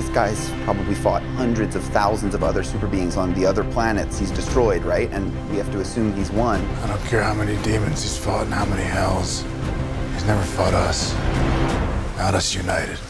guy's probably fought hundreds of thousands of other super beings on the other planets he's destroyed, right? And we have to assume he's won. I don't care how many demons he's fought and how many hells. He's never fought us. Not us united.